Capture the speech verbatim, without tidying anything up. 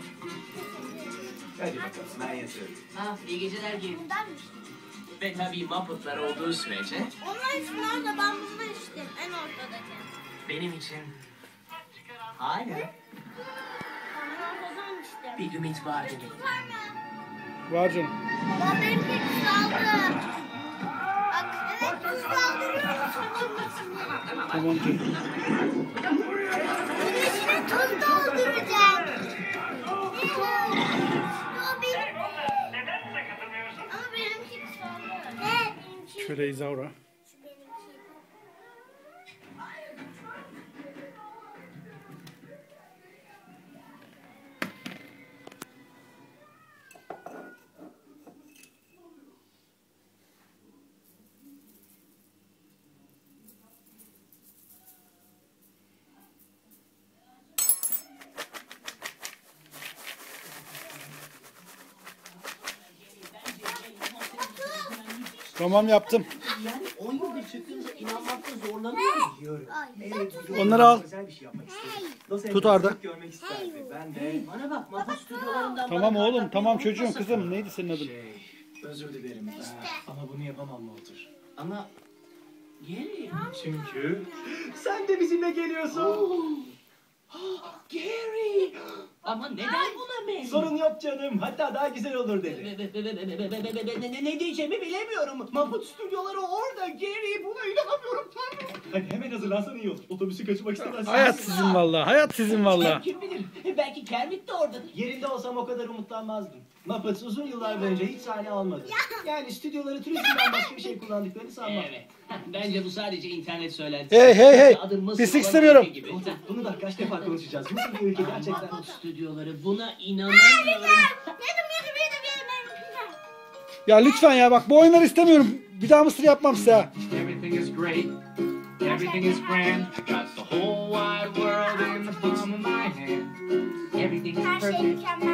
Hadi bakalım ben yatıyorum. Ha, iyi geceler Gary. Bundanmış. Ve tabii Muppet'lar olduğu sürece Onlar için orada, ben bundan içtim. En ortadaki. benim için hala Ben ortadan içtim. bir ümit var demek. Var mı? Var canım. Ben benimki kısaldı. Bak evet kısaldırıyorum sabunun içine. Tamam canım. Bunun içine tuz dolduracağım. O benim. Ama benimki kısaldı. Evet benimki. Şöyle İzaura. Tamam yaptım. Yani on yıldır çıktığınıza inanmakta zorlanıyorum diyorum. Evet, Onları al. Özel bir şey yapmak istedim. Los Tut Angeles'ı Arda. görmek isterdi. Ben de Bana bak, Muppet stüdyolarından Tamam bana oğlum, kartlar tamam yapılmasın. çocuğum, kızım. Neydi senin adın? şey, özür dilerim. Ee, Ama bunu yapamam Walter. Ama Gary. Çünkü sen de bizimle geliyorsun. Gary. Ama neden buna ben? Sorun yok canım. Hatta daha güzel olur dedi. Ne, ne, ne diyeceğimi bilemiyorum. Muppet stüdyoları orada. Gary, buna inanamıyorum tanrım. Hadi hemen hazırlansan iyi olur. Otobüsü kaçırmak istemezsin. Hayat sizin vallahi. Hayat sizin vallahi. Kim bilir? Belki Kermit de oradadır. Yerinde olsam o kadar umutlanmazdım. Muppets uzun yıllar boyunca hiç sahne almadı. Yani stüdyoları turizmden başka bir şey kullandıklarını sanmam. Evet. Bence bu sadece internet söylentisi. Hey hey hey. Adı Mısır Pislik olan istemiyorum. ülke gibi. Walter, bunu da kaç defa konuşacağız. Mısır bir ülke gerçekten. Muppet stüdyoları, buna inanamıyorum. Yedim yedim yedim yedim yedim. Ya lütfen ya bak bu oyunları istemiyorum. Bir daha mısır yapmam size. ha. Everything is great. Everything is grand. I got the whole wide world in the palm of my hand. Everything is Her şey perfect. mükemmel.